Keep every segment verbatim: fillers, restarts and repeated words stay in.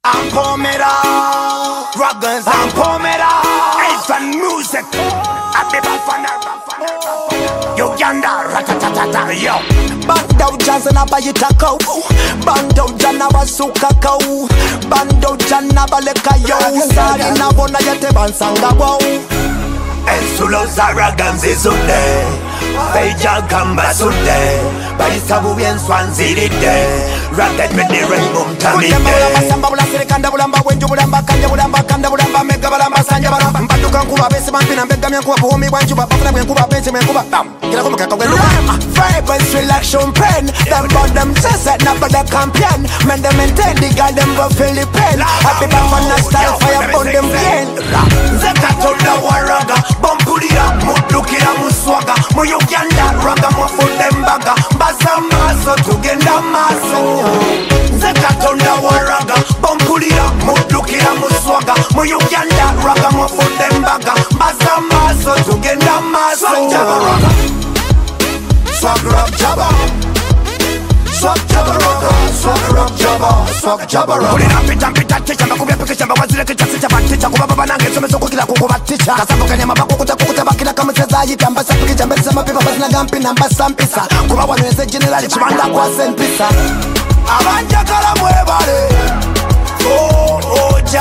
I'm Pomera, Ruggers and Pomera. Elephant music. Happy Bafana, Bafana, Bafana. Uganda, ratatatata, yo. Bando jazz na bayitako, bando jana basuka kau, bando jana baleka yo, sari na bona yate bansanga wow. Ensulo zaragamzi sunde, Beja gamba sunde, Baisabu bien swanziride, Racket with the rainbow tamide. Bulamba samba bula sirikanda bulamba wenju bulamba kanja bulamba kanda bulamba mega bulamba sanja bulamba mbadu kankuba besi bampina mbega myankuba buhumi bwanju bapafuna bwenkuba benche mwenkuba bam kila koma kaka welu Vibrance relaxation pen, them bought them set na bada champion, men them maintain the girl them go Philippine. Happy Bafana style fire burn them plain. Zekatonda waraga, bampulia, mudukira muswaga, mu Uganda raga mwafu them baga, baza maso tugenda maso. Zekatonda waraga, bampulia, mudukira muswaga, mu Uganda raga mwafu them baga, baza maso tugenda maso. Swag rock jabba, swag jabba rock, swag rock jabba, swag jabba rock. Put it up, it up, it up, teacher. Makubi apike chamba, wazile kicha sicha baticha. Kuba baba nange sume soko kila kuku baticha. Kasabu kanyama bako kuta kukuta bakila kama seza yiti. Ambasa piki chamba lisa mapipa basina gampi na mbasa mpisa. Kuba wanweze generali chimanda kwa senpisa. Abanja kala mwebale, oh oh ja.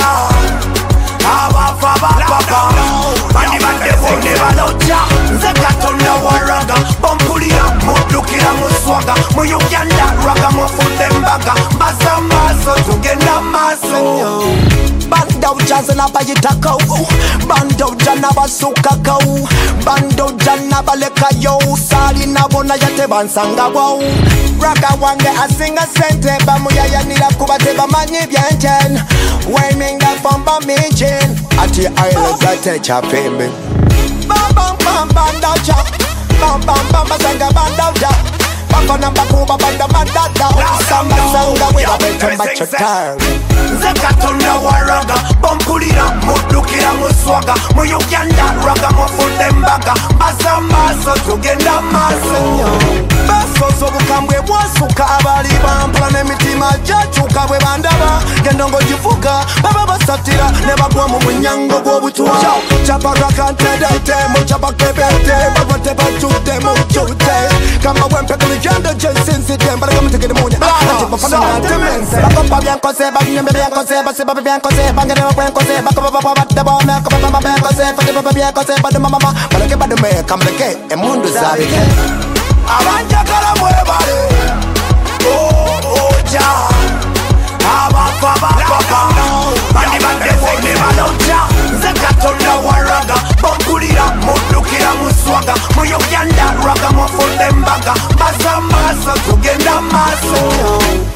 Abafa baba, bandi bande bonde baloja. Zekatonda waraga, bampulia, mudukira muswaga, mu Uganda raga mwafu them baga, baza maso tugenda maso. Bando jazz na bayitako, bando jana basuka kau, bando jana baleka yo, sali na bona yate bansanga wow. Raga wange asinga sente, bamuya yanira kubate bamanyi byenchen. Weminga famba michin, ati aile zate chapembe. Bam bam bam banda chap, bam bam bam basanga banda chap. Bafana bakuba banda banda down, samba sanga with a better match attack. Zekatonda waraga, bampulia, mudukira muswaga, mu Uganda raga mwafu them baga, baza maso tugenda maso. Baso sobukambwe bwasuka abali bampula n'emitima gyakyuka bwe bandaba gendongo gifuka baba basatira ne bagwa mu munyango gw'obutwa kyabaraka ntedete mu kyabakebete babate bajjudde mu jjute kama wempeka migendo gyensinzidde mbalaga mutegede munya ati bafana ntemense bakopa byankoze babinyembe byankoze basiba byankoze bangerera bwenkoze bakoba baba badde bome akoba baba byankoze fate baba byankoze baduma mama baleke badume kamuleke emundu zabike. Abanja kala mwebale, oh oh ja. Abafa baba, bandi bande bonde baloja. Zekatonda waraga, bampulia, mudukira muswaga, mu Uganda raga mwafu them baga, baza maso tugenda maso.